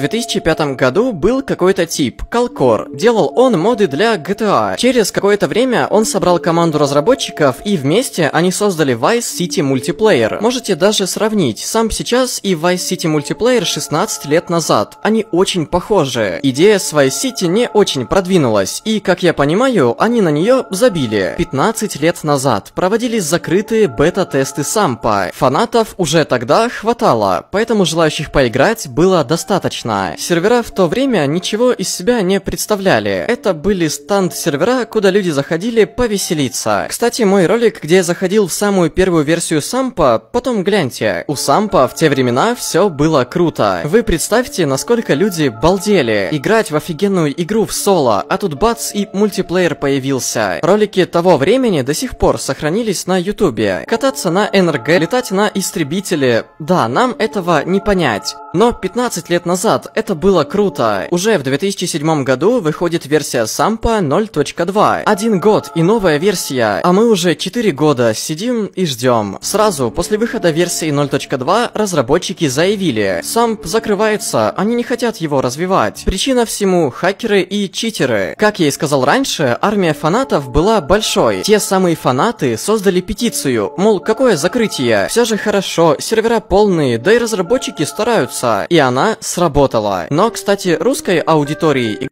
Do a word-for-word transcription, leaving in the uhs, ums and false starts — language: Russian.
В две тысячи пятом году был какой-то тип, Калкор. Делал он моды для джи ти эй. Через какое-то время он собрал команду разработчиков, и вместе они создали Vice City Multiplayer. Можете даже сравнить сам сейчас и Vice City Multiplayer шестнадцать лет назад. Они очень похожи. Идея с Vice City не очень продвинулась, и, как я понимаю, они на нее забили. пятнадцать лет назад проводились закрытые бета-тесты сампа. Фанатов уже тогда хватало, поэтому желающих поиграть было достаточно. Сервера в то время ничего из себя не представляли. Это были станд-сервера, куда люди заходили повеселиться. Кстати, мой ролик, где я заходил в самую первую версию сампа, потом гляньте. У сампа в те времена все было круто. Вы представьте, насколько люди балдели. Играть в офигенную игру в соло, а тут бац и мультиплеер появился. Ролики того времени до сих пор сохранились на ютубе. Кататься на эн эр джи, летать на истребителе. Да, нам этого не понять. Но пятнадцать лет назад это было круто. Уже в две тысячи седьмом году выходит версия сампа ноль точка два. Один год и новая версия, а мы уже четыре года сидим и ждем. Сразу после выхода версии ноль точка два разработчики заявили: самп закрывается, они не хотят его развивать. Причина всему — хакеры и читеры. Как я и сказал раньше, армия фанатов была большой. Те самые фанаты создали петицию, мол, какое закрытие? Все же хорошо, сервера полные, да и разработчики стараются. И она сработала. Но, кстати, русской аудитории